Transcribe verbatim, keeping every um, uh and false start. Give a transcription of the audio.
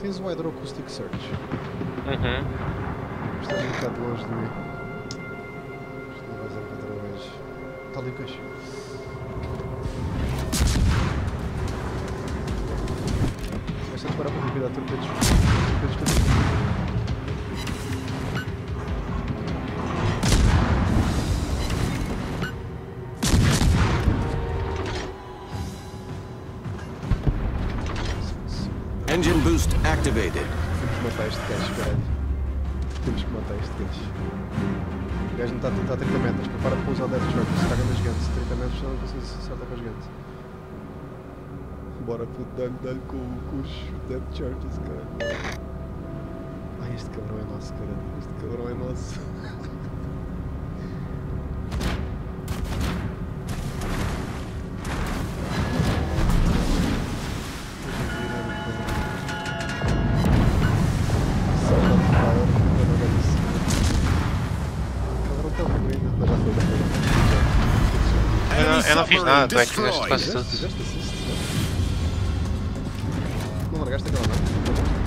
Tens um Hydroacoustic Search. Uhum. Estás um bocado longe de mim. Isto não vais encontrar hoje. Está ali o caixa. Basta parar para liquidar torpedos. Torpedos todos. Engine boost activated. Temos que matar este gajo, caralho. Temos que matar este gajo. O gajo não está a tentar trinta metros. Prepara para usar o Death Short. Se caga nas gigantes. trinta metros não consigo acertar com as gigantes. Bora puto, dá-lhe dá com, com os Death Charges, caralho. Ai, este cabrão é nosso, caralho. Este cabrão é nosso. Eu não, eu não fiz nada, tu é que fizeste quase tudo. Fizeste assist? Não largaste aquela merda?